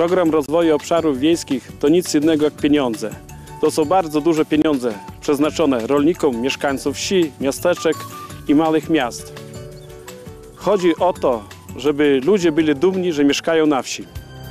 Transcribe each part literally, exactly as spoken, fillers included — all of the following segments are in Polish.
Program rozwoju obszarów wiejskich to nic innego jak pieniądze. To są bardzo duże pieniądze przeznaczone rolnikom, mieszkańcom wsi, miasteczek i małych miast. Chodzi o to, żeby ludzie byli dumni, że mieszkają na wsi.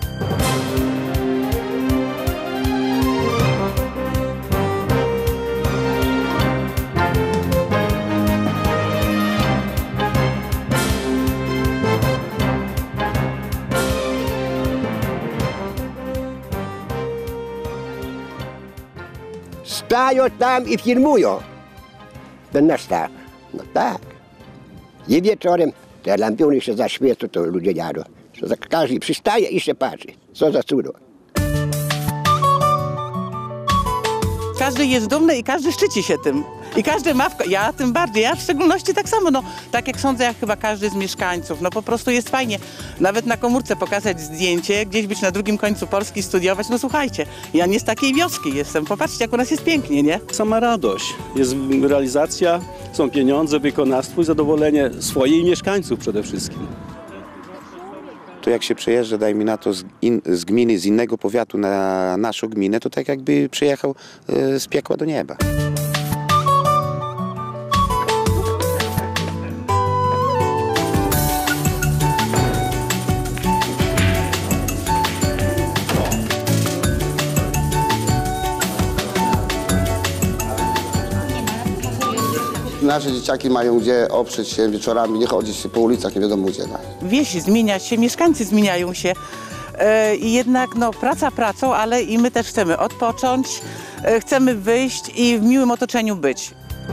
Stają tam i filmują. Ten nasz tak. No tak. I wieczorem te lampiony się zaświecą, to ludzie jadą. Każdy przystaje i się patrzy. Co za cudo. Każdy jest dumny i każdy szczyci się tym. I każdy ma, w... ja tym bardziej, ja w szczególności tak samo, no tak jak sądzę, jak chyba każdy z mieszkańców, no po prostu jest fajnie. Nawet na komórce pokazać zdjęcie, gdzieś być na drugim końcu Polski, studiować, no słuchajcie, ja nie z takiej wioski jestem, popatrzcie jak u nas jest pięknie, nie? Sama radość, jest realizacja, są pieniądze, wykonawstwo i zadowolenie swoich mieszkańców przede wszystkim. To jak się przejeżdża, daj mi na to, z, in, z gminy, z innego powiatu na naszą gminę, to tak jakby przyjechał y, z piekła do nieba. Nasze dzieciaki mają gdzie oprzeć się wieczorami, nie chodzić się po ulicach, nie wiadomo gdzie. Wieś zmienia się, mieszkańcy zmieniają się i jednak no, praca pracą, ale i my też chcemy odpocząć, chcemy wyjść i w miłym otoczeniu być.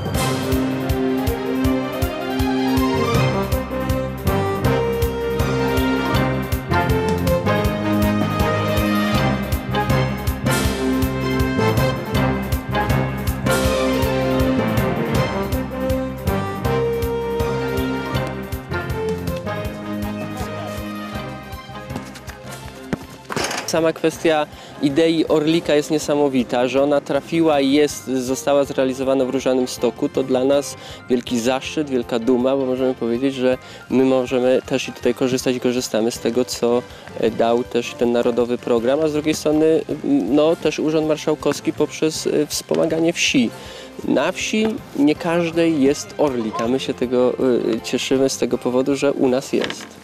Sama kwestia idei Orlika jest niesamowita, że ona trafiła i jest, została zrealizowana w Różanym Stoku. To dla nas wielki zaszczyt, wielka duma, bo możemy powiedzieć, że my możemy też i tutaj korzystać i korzystamy z tego, co dał też ten narodowy program, a z drugiej strony no, też Urząd Marszałkowski poprzez wspomaganie wsi. Na wsi nie każdej jest Orlik, a my się tego cieszymy z tego powodu, że u nas jest.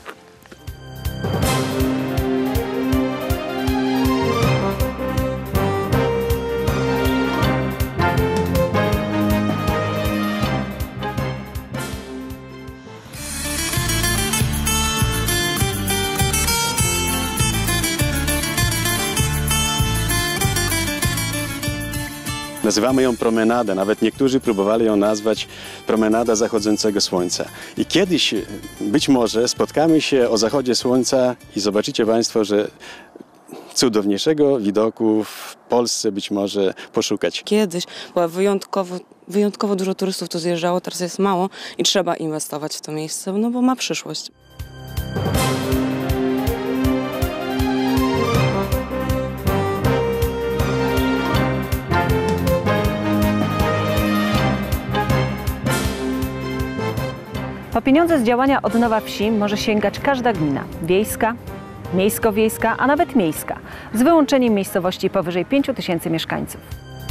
Nazywamy ją promenadę, nawet niektórzy próbowali ją nazwać promenada zachodzącego słońca. I kiedyś, być może, spotkamy się o zachodzie słońca i zobaczycie Państwo, że cudowniejszego widoku w Polsce być może poszukać. Kiedyś była wyjątkowo, wyjątkowo dużo turystów tu zjeżdżało, teraz jest mało i trzeba inwestować w to miejsce, no bo ma przyszłość. Po pieniądze z działania Odnowa Wsi może sięgać każda gmina wiejska, miejsko-wiejska, a nawet miejska, z wyłączeniem miejscowości powyżej pięciu tysięcy mieszkańców.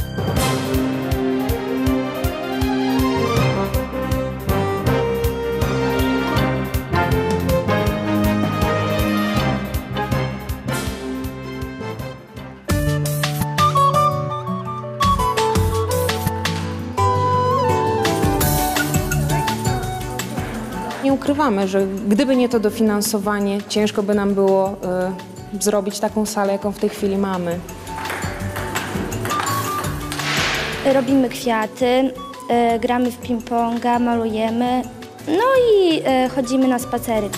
Nie ukrywamy, że gdyby nie to dofinansowanie, ciężko by nam było y, zrobić taką salę, jaką w tej chwili mamy. Robimy kwiaty, y, gramy w ping-ponga, malujemy, no i y, chodzimy na spacery.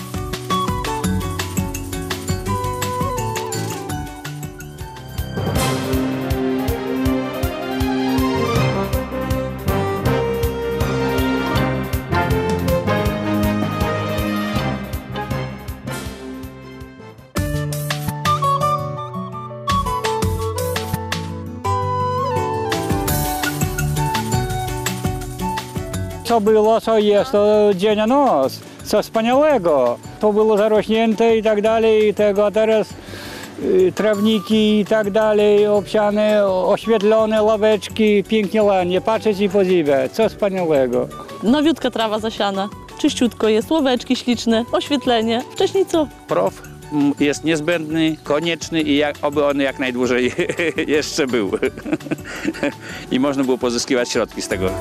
Co było, co jest, to dzień a noc, co wspaniałego. To było zarośnięte i tak dalej, i tego, a teraz y, trawniki i tak dalej, obsiane, oświetlone ławeczki, pięknie ładnie, patrzeć i podziwiać, co wspaniałego. Nowiutka trawa zasiana, czyściutko jest, ławeczki śliczne, oświetlenie. Wcześniej co? P R O W jest niezbędny, konieczny i jak, oby on jak najdłużej jeszcze był. I można było pozyskiwać środki z tego.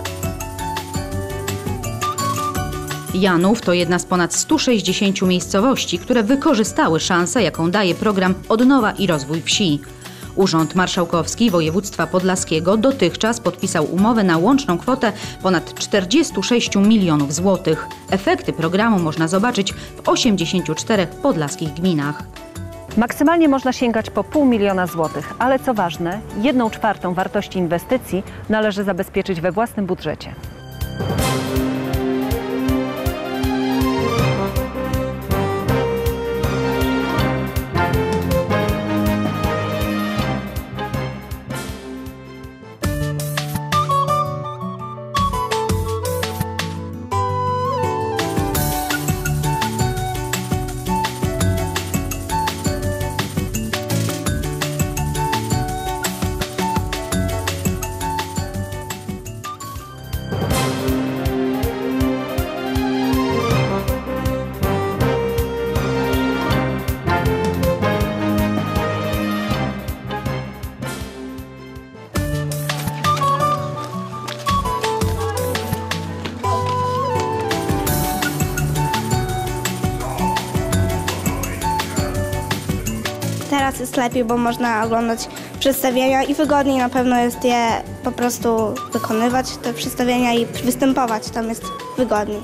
Janów to jedna z ponad stu sześćdziesięciu miejscowości, które wykorzystały szansę, jaką daje program Odnowa i Rozwój Wsi. Urząd Marszałkowski Województwa Podlaskiego dotychczas podpisał umowę na łączną kwotę ponad czterdziestu sześciu milionów złotych. Efekty programu można zobaczyć w osiemdziesięciu czterech podlaskich gminach. Maksymalnie można sięgać po pół miliona złotych, ale co ważne, jedną czwartą wartości inwestycji należy zabezpieczyć we własnym budżecie. Teraz jest lepiej, bo można oglądać przedstawienia i wygodniej na pewno jest je po prostu wykonywać, te przedstawienia i występować, tam jest wygodniej.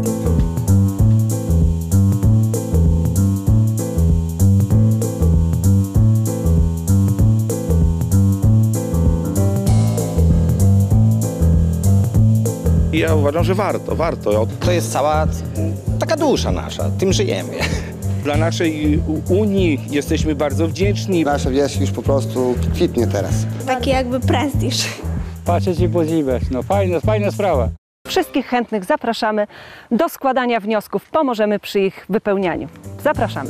Ja uważam, że warto, warto. To jest cała taka dusza nasza, tym żyjemy. Dla naszej Unii jesteśmy bardzo wdzięczni. Nasza wieś już po prostu kwitnie teraz. Taki jakby prestiż. Patrzeć i podziwiać, no fajna, fajna sprawa. Wszystkich chętnych zapraszamy do składania wniosków. Pomożemy przy ich wypełnianiu. Zapraszamy.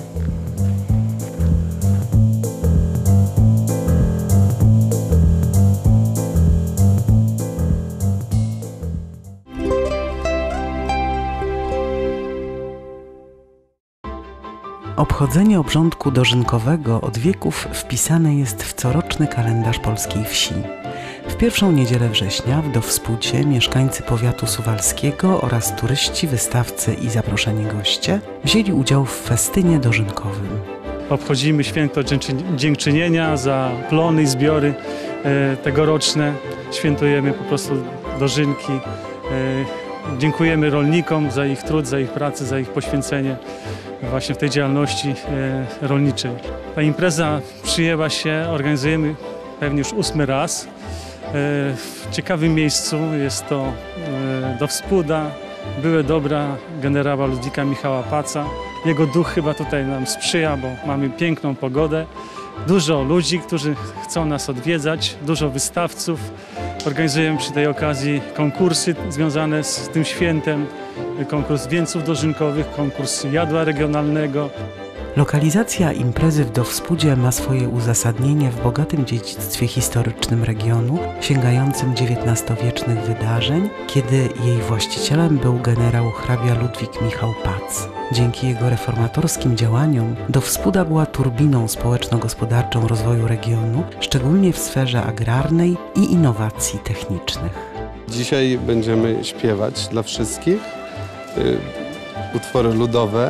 Obchodzenie obrządku dożynkowego od wieków wpisane jest w coroczny kalendarz polskiej wsi. W pierwszą niedzielę września w Dowspucie mieszkańcy powiatu suwalskiego oraz turyści, wystawcy i zaproszeni goście wzięli udział w festynie dożynkowym. Obchodzimy święto dziękczynienia za plony i zbiory e, tegoroczne. Świętujemy po prostu dożynki. E, dziękujemy rolnikom za ich trud, za ich pracę, za ich poświęcenie właśnie w tej działalności e, rolniczej. Ta impreza przyjęła się, organizujemy pewnie już ósmy raz. E, w ciekawym miejscu jest to e, Dowspuda, byłe dobra generała Ludwika Michała Paca. Jego duch chyba tutaj nam sprzyja, bo mamy piękną pogodę. Dużo ludzi, którzy chcą nas odwiedzać, dużo wystawców. Organizujemy przy tej okazji konkursy związane z tym świętem. Konkurs wieńców dożynkowych, konkurs jadła regionalnego. Lokalizacja imprezy w Dowspudzie ma swoje uzasadnienie w bogatym dziedzictwie historycznym regionu, sięgającym dziewiętnastowiecznych wydarzeń, kiedy jej właścicielem był generał hrabia Ludwik Michał Pac. Dzięki jego reformatorskim działaniom Dowspuda była turbiną społeczno-gospodarczą rozwoju regionu, szczególnie w sferze agrarnej i innowacji technicznych. Dzisiaj będziemy śpiewać dla wszystkich y, utwory ludowe.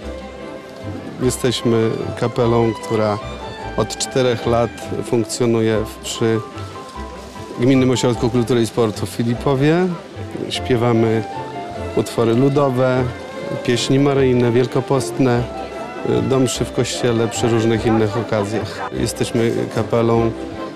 Jesteśmy kapelą, która od czterech lat funkcjonuje przy Gminnym Ośrodku Kultury i Sportu w Filipowie. Śpiewamy utwory ludowe, pieśni maryjne, wielkopostne, do mszy w kościele przy różnych innych okazjach. Jesteśmy kapelą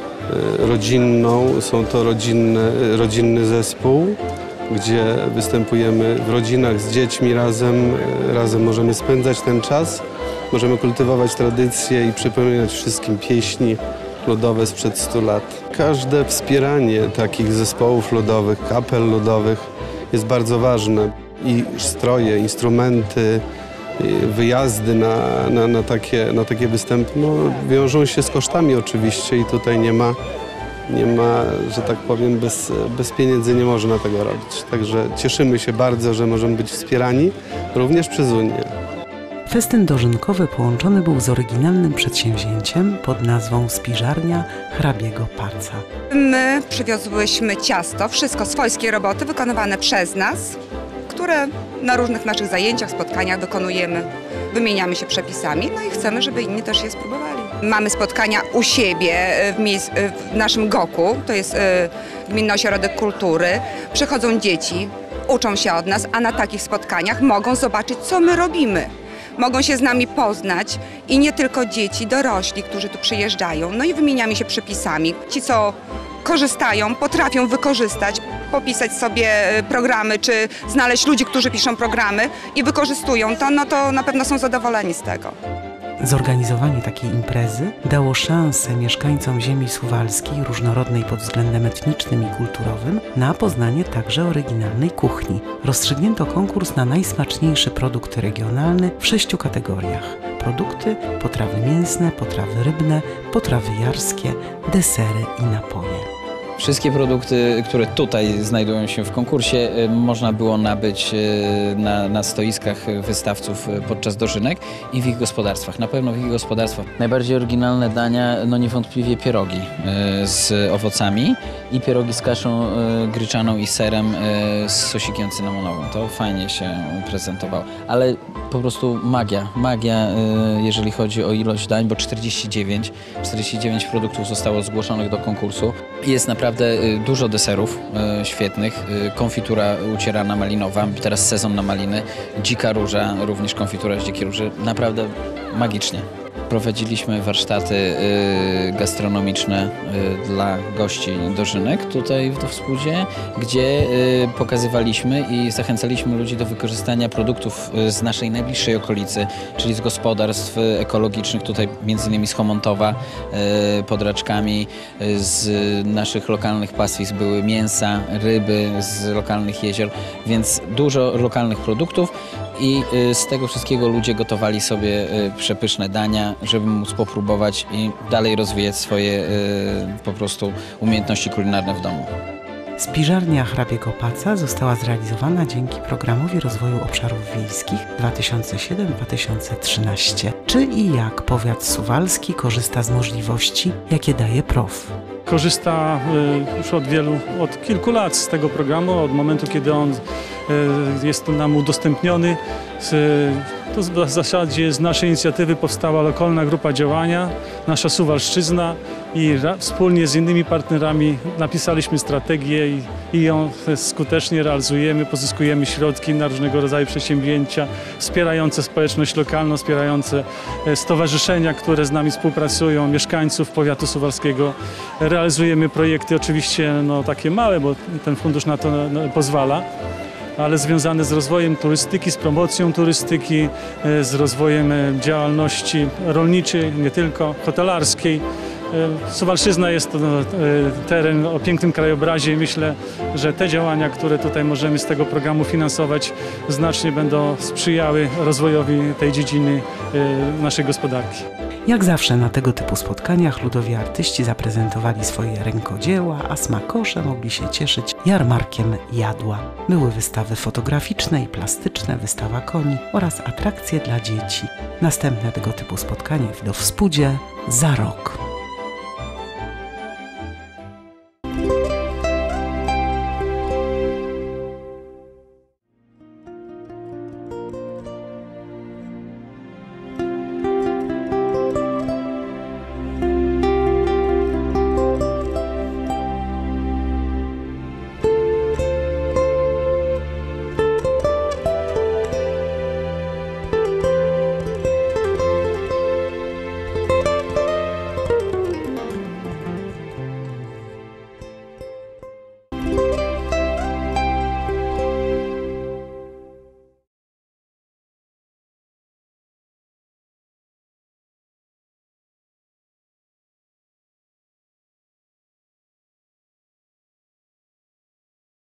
rodzinną, są to rodzinne, rodzinny zespół, gdzie występujemy w rodzinach z dziećmi razem, razem możemy spędzać ten czas. Możemy kultywować tradycje i przypominać wszystkim pieśni ludowe sprzed stu lat. Każde wspieranie takich zespołów ludowych, kapel ludowych jest bardzo ważne. I stroje, instrumenty, wyjazdy na, na, na, takie, na takie występy no, wiążą się z kosztami oczywiście i tutaj nie ma, nie ma, że tak powiem, bez, bez pieniędzy nie można tego robić. Także cieszymy się bardzo, że możemy być wspierani również przez Unię. Festyn dożynkowy połączony był z oryginalnym przedsięwzięciem pod nazwą Spiżarnia Hrabiego Paca. My przywiozłyśmy ciasto, wszystko swojskie roboty wykonywane przez nas, które na różnych naszych zajęciach, spotkaniach wykonujemy. Wymieniamy się przepisami, no i chcemy, żeby inni też je spróbowali. Mamy spotkania u siebie w, miejsc, w naszym goku, to jest y, Gminny Ośrodek Kultury. Przychodzą dzieci, uczą się od nas, a na takich spotkaniach mogą zobaczyć, co my robimy. Mogą się z nami poznać i nie tylko dzieci, dorośli, którzy tu przyjeżdżają. No i wymieniamy się przepisami. Ci, co korzystają, potrafią wykorzystać, popisać sobie programy, czy znaleźć ludzi, którzy piszą programy i wykorzystują to, no to na pewno są zadowoleni z tego. Zorganizowanie takiej imprezy dało szansę mieszkańcom ziemi suwalskiej, różnorodnej pod względem etnicznym i kulturowym, na poznanie także oryginalnej kuchni. Rozstrzygnięto konkurs na najsmaczniejszy produkt regionalny w sześciu kategoriach. Produkty, potrawy mięsne, potrawy rybne, potrawy jarskie, desery i napoje. Wszystkie produkty, które tutaj znajdują się w konkursie, można było nabyć na, na stoiskach wystawców podczas dożynek i w ich gospodarstwach. Na pewno w ich gospodarstwach. Najbardziej oryginalne dania, no niewątpliwie pierogi z owocami i pierogi z kaszą gryczaną i serem z sosikiem cynamonowym. To fajnie się prezentowało, ale po prostu magia, magia, jeżeli chodzi o ilość dań, bo czterdzieści dziewięć, czterdzieści dziewięć produktów zostało zgłoszonych do konkursu. Jest naprawdę dużo deserów e, świetnych, e, konfitura ucierana malinowa, teraz sezon na maliny, dzika róża, również konfitura z dzikiej róży, naprawdę magicznie. Prowadziliśmy warsztaty y, gastronomiczne y, dla gości dożynek tutaj w Dowspudzie, gdzie y, pokazywaliśmy i zachęcaliśmy ludzi do wykorzystania produktów y, z naszej najbliższej okolicy, czyli z gospodarstw ekologicznych, tutaj między innymi z Chomontowa, y, pod Raczkami, y, z naszych lokalnych pastwisk były mięsa, ryby z lokalnych jezior, więc dużo lokalnych produktów. I z tego wszystkiego ludzie gotowali sobie przepyszne dania, żeby móc popróbować i dalej rozwijać swoje po prostu umiejętności kulinarne w domu. Spiżarnia Hrabiego Paca została zrealizowana dzięki Programowi Rozwoju Obszarów Wiejskich dwa tysiące siedem do dwa tysiące trzynaście. Czy i jak powiat suwalski korzysta z możliwości, jakie daje P R O W? Korzysta już od wielu, od kilku lat z tego programu, od momentu, kiedy on jest nam udostępniony. To w zasadzie z naszej inicjatywy powstała lokalna grupa działania, nasza Suwalszczyzna, i wspólnie z innymi partnerami napisaliśmy strategię i, i ją skutecznie realizujemy, pozyskujemy środki na różnego rodzaju przedsięwzięcia wspierające społeczność lokalną, wspierające stowarzyszenia, które z nami współpracują, mieszkańców powiatu suwalskiego. Realizujemy projekty oczywiście no, takie małe, bo ten fundusz na to no, pozwala, ale związane z rozwojem turystyki, z promocją turystyki, z rozwojem działalności rolniczej, nie tylko hotelarskiej. Suwalszczyzna jest to teren o pięknym krajobrazie i myślę, że te działania, które tutaj możemy z tego programu finansować, znacznie będą sprzyjały rozwojowi tej dziedziny naszej gospodarki. Jak zawsze na tego typu spotkaniach ludowi artyści zaprezentowali swoje rękodzieła, a smakosze mogli się cieszyć jarmarkiem jadła. Były wystawy fotograficzne i plastyczne, wystawa koni oraz atrakcje dla dzieci. Następne tego typu spotkanie w Dowspudzie za rok.